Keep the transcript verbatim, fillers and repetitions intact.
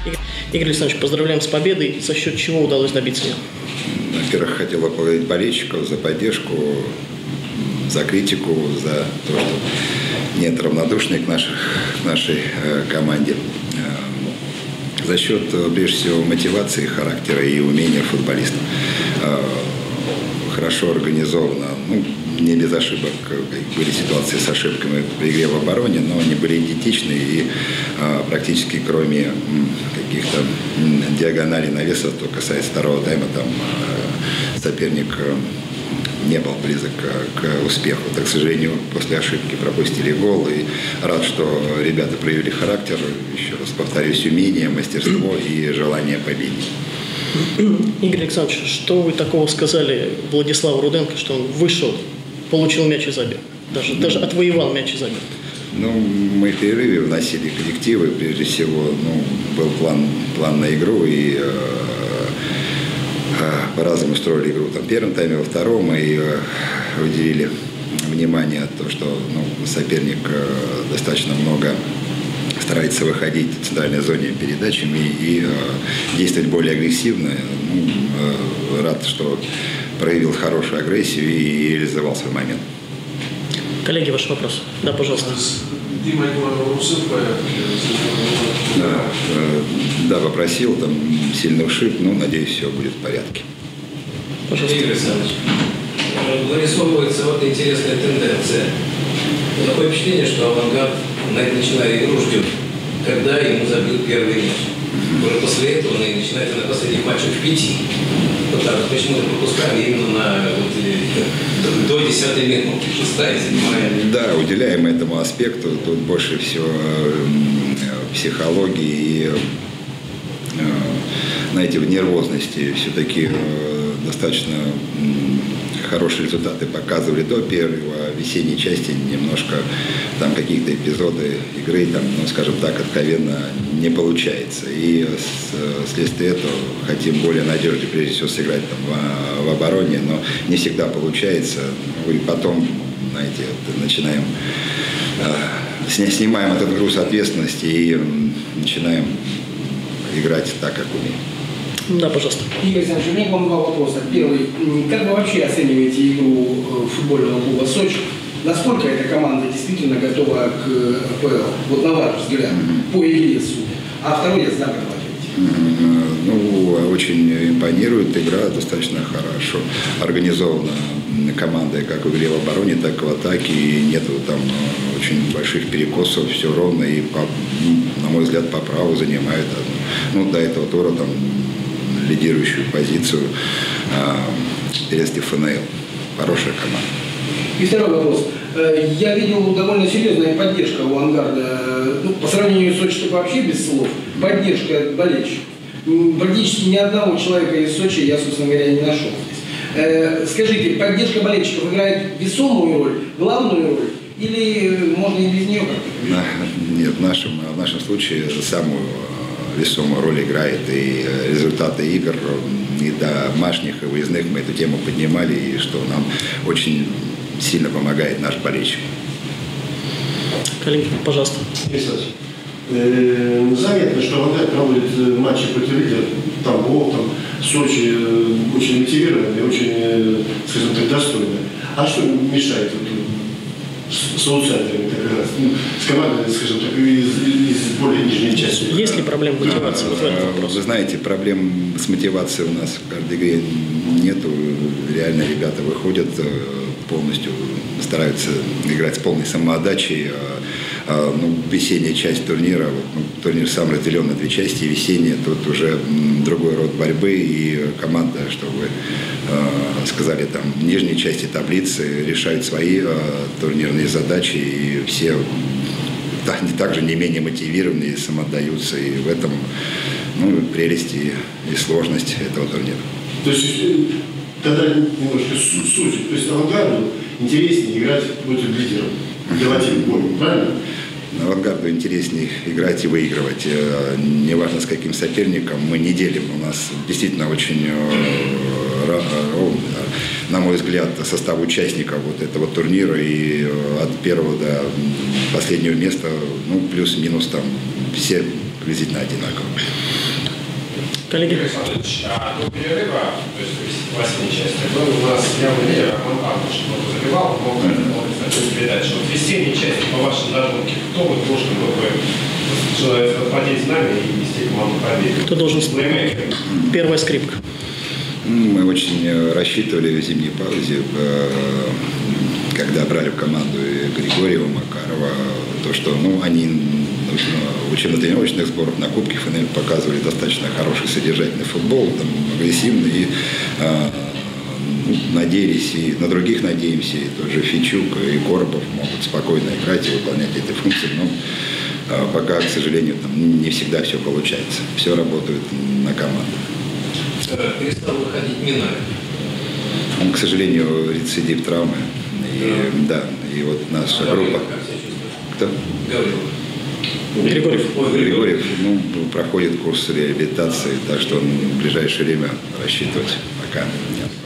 Игорь Александрович, поздравляем с победой. За счет чего удалось добиться ее? Во-первых, хотел поблагодарить болельщиков за поддержку, за критику, за то, что нет равнодушных к, наших, к нашей э, команде. Э, за счет, прежде всего, мотивации, характера и умения футболистов. Э, хорошо организовано, ну, не без ошибок, были ситуации с ошибками при игре в обороне, но они были идентичны и э, практически кроме м, каких-то м, диагоналей навесов, то касается второго тайма, там э, соперник э, не был близок к, к успеху. Так, к сожалению, после ошибки пропустили гол, и рад, что ребята проявили характер, еще раз повторюсь, умение, мастерство и желание победить. Игорь Александрович, что вы такого сказали Владиславу Руденко, что он вышел, получил мяч и забил? Даже, ну, даже отвоевал мяч и забил. Ну, мы в перерыве вносили коррективы. Прежде всего, ну, был план, план на игру, и э, э, по-разному строили игру. Там в первом тайме, во втором, и э, уделили внимание то, что ну, соперник э, достаточно много старается выходить в центральной зоне передачами и э, действовать более агрессивно. Ну, э, рад, что проявил хорошую агрессию и реализовал свой момент. Коллеги, ваш вопрос. Да, пожалуйста. Да, э, да, попросил, там сильный ушиб, но надеюсь, все будет в порядке. Пожалуйста. Игорь Александрович, вырисовывается вот интересная тенденция. Такое впечатление, что «Авангард» начиная игру ждет, когда ему забьют первый мяч. Уже после этого он начинает на последних матчах в пяти. Вот так вот почему-то пропускаем именно на вот, до десятой минуты, шестая, седьмая. Да, уделяем этому аспекту. Тут больше всего э, психологии и, э, знаете, в нервозности. Все-таки э, достаточно э, хорошие результаты показывали до первого. В весенней части немножко там какие-то эпизоды игры, там, ну, скажем так, откровенно не получается. И вследствие этого хотим более надежно, прежде всего, сыграть там в, в обороне, но не всегда получается. Ну, и потом, знаете, начинаем, э, снимаем этот груз ответственности и начинаем играть так, как умеем. Да, пожалуйста. Игорь Александрович, у меня к вам два вопроса. Первый. Как вы вообще оцениваете игру футбольного клуба «Сочи»? Насколько эта команда действительно готова к АПЛ? Вот на ваш взгляд, mm-hmm. по игре судя. А второй я знаю, как вы ответите. Mm-hmm. Ну, очень импонирует игра, достаточно хорошо организована командой, как в игре в обороне, так и в атаке. И нету там очень больших перекосов, все ровно. И, по, на мой взгляд, по праву занимает ну, до этого тура там лидирующую позицию а, перед ФНЛ. Хорошая команда. И второй вопрос. Я видел довольно серьезная поддержка у «Авангарда». Ну, по сравнению с Сочи, вообще без слов. Поддержка болельщиков. Практически ни одного человека из Сочи я, собственно говоря, не нашел здесь. Скажите, поддержка болельщиков играет весомую роль, главную роль? Или можно и без нее как-то? Нет, в нашем, в нашем случае самую весомую роль играет и результаты игр, и домашних, и выездных. Мы эту тему поднимали, и что нам очень сильно помогает наш болельщик. Коллеги, пожалуйста. Э, заметно, что «Авангард» проводит матчи против лидеров, Тамбов, там, Сочи, э, очень мотивированно и очень, э, скажем так, достойно. А что мешает вот, с, с аутсайдерами как раз? Ну, с командой, скажем так, из, из более нижней части. Есть ли проблемы мотивации? Вот в этом вопросе. Вы знаете, проблем с мотивацией у нас в каждой игре нету. Реально ребята выходят, полностью стараются играть с полной самоотдачей. Ну, весенняя часть турнира, вот, ну, турнир сам разделен на две части, весенняя, тут уже другой род борьбы, и команда, что вы э, сказали, там, в нижней части таблицы решают свои э, турнирные задачи, и все так, также не менее мотивированы и самоотдаются, и в этом ну, прелесть и, и сложность этого турнира. То есть, тогда немножко суть, то есть «Авангарду» интереснее играть против лидеров, давать им бой, правильно? «Авангарду» интереснее играть и выигрывать. Неважно, с каким соперником, мы не делим. У нас действительно очень, на мой взгляд, состав участников вот этого турнира, и от первого до последнего места, ну, плюс-минус там все приблизительно одинаково. Коллеги? А до перерыва, то есть в восьми части, был у нас явный лидер Роман Павлович, кто забивал, мог начать передачу. Вот в весенней части, по вашим додумке, кто бы должен был бы захватить знамя и нести команду победы? Кто должен? Плеймейкер. Первая скрипка. Мы очень рассчитывали в зимней паузе, когда брали в команду и Григорьева, Макарова, то, что ну, они в учебно-тренировочных сборах на Кубке ФНЛ показывали достаточно хороший содержательный футбол, там, агрессивный, и э, надеялись, и на других надеемся, и тот же Фичук и Коробов могут спокойно играть и выполнять эти функции, но э, пока, к сожалению, там, не всегда все получается, все работает на команду. Перестал выходить Минаев. Он, к сожалению, рецидив травмы. И, да. да, и вот наша а группа. Кто? Гаврилов. Григорьев. Ой, Григорьев ну, проходит курс реабилитации, так что он в ближайшее время рассчитывать пока нет.